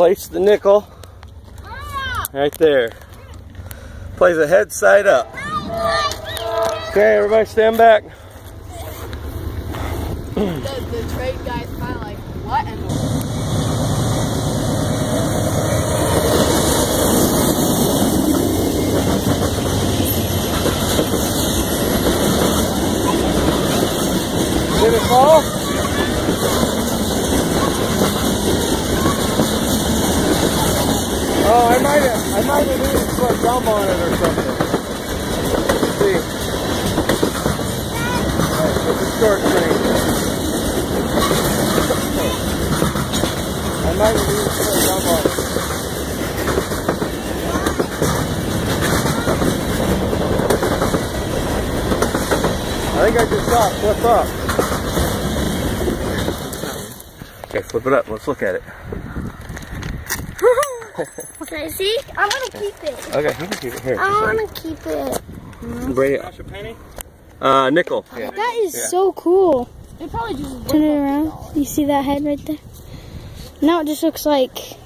Place the nickel right there. Plays a head side up. Okay, everybody stand back. The trade guy's kind of like, what in the... Did it fall? Oh, I might have needed to put a gum on it or something. Let's see. Alright, it's a short train. I might have needed to put a gum on it. I think I just saw it flip up. Okay, flip it up. Let's look at it. Can I see? I want to keep it. Okay, you can keep it here. I want to keep it. Bring it. A penny? Nickel. Yeah. That is so cool. It probably just... Turn it around. You see that head right there? Now it just looks like